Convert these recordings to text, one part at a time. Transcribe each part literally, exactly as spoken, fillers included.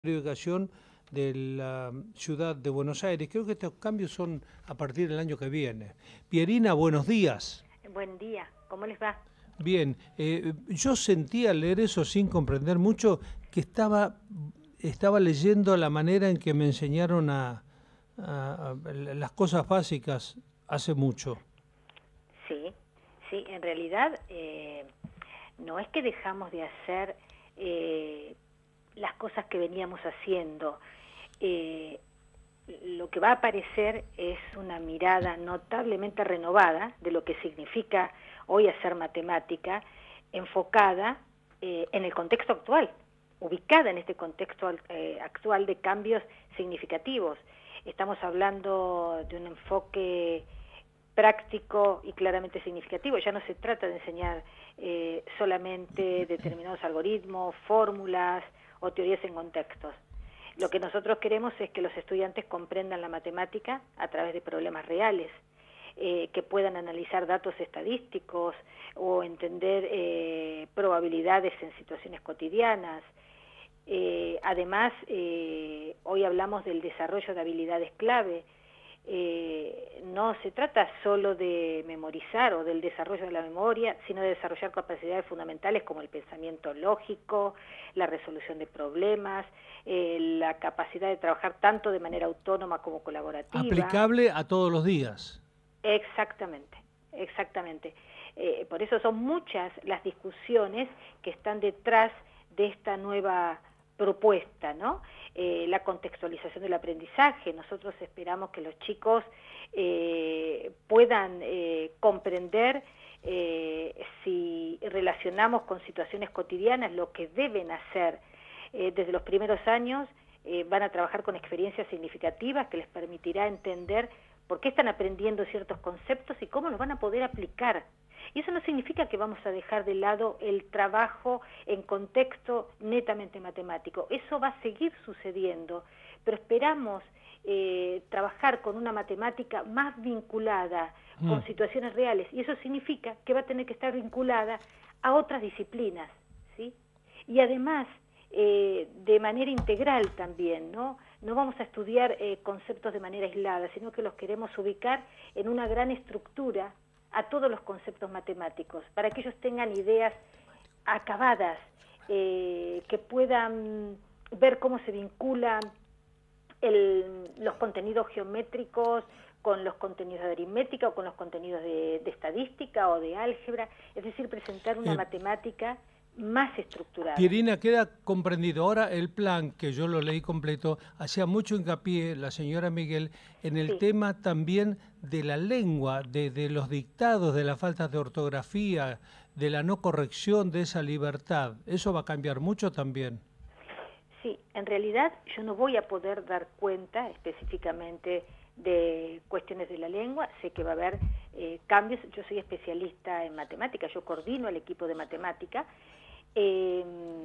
ubicación de la ciudad de Buenos Aires. Creo que estos cambios son a partir del año que viene. Pierina, buenos días. Buen día, ¿cómo les va? Bien, eh, yo sentía al leer eso sin comprender mucho que estaba, estaba leyendo la manera en que me enseñaron a, a, a las cosas básicas hace mucho. Sí, sí, en realidad eh, no es que dejamos de hacer eh, las cosas que veníamos haciendo. Eh, lo que va a aparecer es una mirada notablemente renovada de lo que significa hoy hacer matemática, enfocada eh, en el contexto actual, ubicada en este contexto eh, actual de cambios significativos. Estamos hablando de un enfoque práctico y claramente significativo. Ya no se trata de enseñar eh, solamente determinados algoritmos, fórmulas o teorías en contextos. Lo que nosotros queremos es que los estudiantes comprendan la matemática a través de problemas reales, eh, que puedan analizar datos estadísticos o entender eh, probabilidades en situaciones cotidianas. Eh, además, eh, hoy hablamos del desarrollo de habilidades clave. Eh, no se trata solo de memorizar o del desarrollo de la memoria, sino de desarrollar capacidades fundamentales como el pensamiento lógico, la resolución de problemas, eh, la capacidad de trabajar tanto de manera autónoma como colaborativa. Aplicable a todos los días. Exactamente, exactamente. Eh, por eso son muchas las discusiones que están detrás de esta nueva propuesta, ¿no? Eh, la contextualización del aprendizaje. Nosotros esperamos que los chicos eh, puedan eh, comprender eh, si relacionamos con situaciones cotidianas lo que deben hacer. Eh, desde los primeros años eh, van a trabajar con experiencias significativas que les permitirá entender por qué están aprendiendo ciertos conceptos y cómo los van a poder aplicar. Y eso no significa que vamos a dejar de lado el trabajo en contexto netamente matemático. Eso va a seguir sucediendo, pero esperamos eh, trabajar con una matemática más vinculada mm. con situaciones reales. Y eso significa que va a tener que estar vinculada a otras disciplinas, ¿sí? Y además, eh, de manera integral también, ¿no? No vamos a estudiar eh, conceptos de manera aislada, sino que los queremos ubicar en una gran estructura a todos los conceptos matemáticos, para que ellos tengan ideas acabadas, eh, que puedan ver cómo se vinculan el, los contenidos geométricos con los contenidos de aritmética o con los contenidos de, de estadística o de álgebra, es decir, presentar una eh, matemática más estructurada. Pierina, queda comprendido. Ahora el plan, que yo lo leí completo, hacía mucho hincapié la señora Miguel en el sí. tema también de la lengua, de, de los dictados, de las faltas de ortografía, de la no corrección de esa libertad. ¿Eso va a cambiar mucho también? Sí, en realidad yo no voy a poder dar cuenta específicamente de cuestiones de la lengua. Sé que va a haber eh, cambios. Yo soy especialista en matemática, yo coordino el equipo de matemática eh,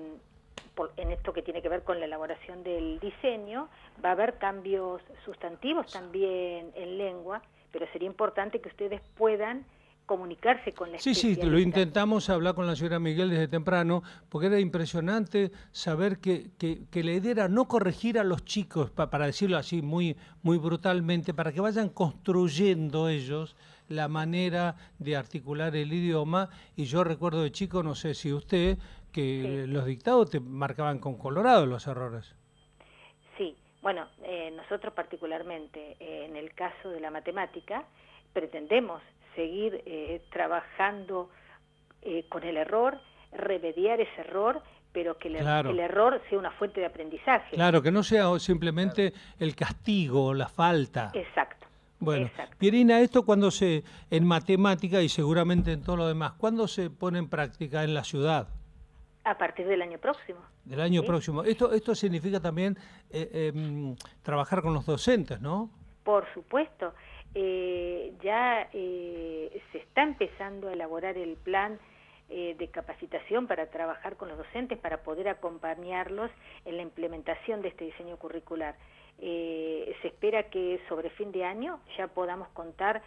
por, en esto que tiene que ver con la elaboración del diseño. Va a haber cambios sustantivos también en lengua, pero sería importante que ustedes puedan comunicarse con la Sí, sí, lo intentamos hablar con la señora Miguel desde temprano, porque era impresionante saber que, que, que la idea era no corregir a los chicos, pa, para decirlo así muy, muy brutalmente, para que vayan construyendo ellos la manera de articular el idioma. Y yo recuerdo de chico, no sé si usted, que sí. los dictados te marcaban con colorado los errores. Sí, bueno, eh, nosotros particularmente, eh, en el caso de la matemática, pretendemos seguir eh, trabajando eh, con el error, remediar ese error, pero que el, claro. el error sea una fuente de aprendizaje. Claro, que no sea simplemente claro. el castigo, la falta. Exacto. Bueno, Exacto. Pierina, esto cuando se, en matemática y seguramente en todo lo demás, ¿cuándo se pone en práctica en la ciudad? A partir del año próximo. Del año ¿sí? próximo. Esto, esto significa también eh, eh, trabajar con los docentes, ¿no? Por supuesto. Eh, ya eh, se está empezando a elaborar el plan eh, de capacitación para trabajar con los docentes, para poder acompañarlos en la implementación de este diseño curricular. Eh, se espera que sobre fin de año ya podamos contar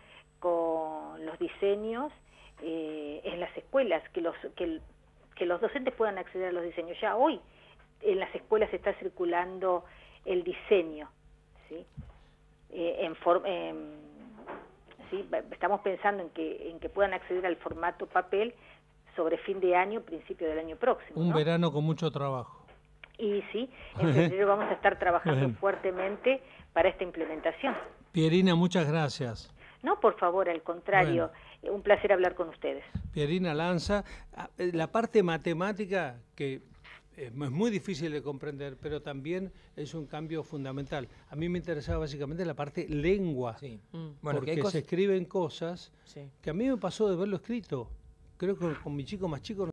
con los diseños eh, en las escuelas, que los, que, que los docentes puedan acceder a los diseños. Ya hoy en las escuelas está circulando el diseño, ¿sí? Eh, en for, eh, ¿sí? Estamos pensando en que, en que puedan acceder al formato papel sobre fin de año, principio del año próximo. Un ¿no? verano con mucho trabajo. Y sí, en febrero vamos a estar trabajando fuertemente para esta implementación. Pierina, muchas gracias. No, por favor, al contrario, bueno. Un placer hablar con ustedes. Pierina Lanza, la parte matemática que es muy difícil de comprender, pero también es un cambio fundamental. A mí me interesaba básicamente la parte lengua, sí. mm. bueno, porque se escriben cosas sí. que a mí me pasó de verlo escrito. Creo que con mi chico más chico